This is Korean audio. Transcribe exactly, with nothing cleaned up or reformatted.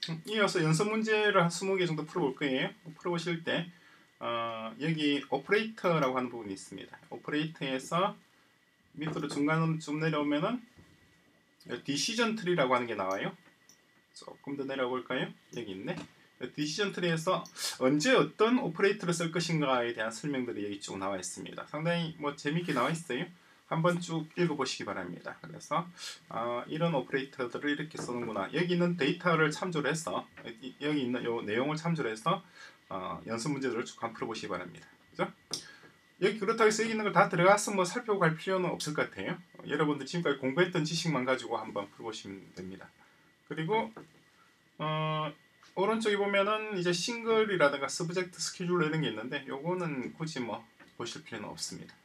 이어서 연습 문제를 한 스무 개 정도 풀어볼 거예요. 풀어보실 때 어, 여기 오퍼레이터라고 하는 부분이 있습니다. 오퍼레이터에서 밑으로 중간으로 좀 내려오면은 디시전 트리라고 하는 게 나와요. 조금 더 내려볼까요? 여기 있네. 디시전 트리에서 언제 어떤 오퍼레이터를 쓸 것인가에 대한 설명들이 여기 쭉 나와 있습니다. 상당히 뭐 재밌게 나와 있어요. 한번 쭉 읽어보시기 바랍니다. 그래서 어, 이런 오퍼레이터들을 이렇게 쓰는구나. 여기 있는 데이터를 참조를 해서 여기 있는 요 내용을 참조를 해서 어, 연습 문제들을 쭉 한번 풀어보시기 바랍니다. 그죠? 여기 그렇다고 해서 여기 있는 걸 다 들어가서 뭐 살펴보고 갈 필요는 없을 것 같아요. 어, 여러분들 지금까지 공부했던 지식만 가지고 한번 풀어보시면 됩니다. 그리고 어, 오른쪽에 보면은 이제 싱글이라든가 서브젝트 스케줄러 이런 게 있는데 요거는 굳이 뭐 보실 필요는 없습니다.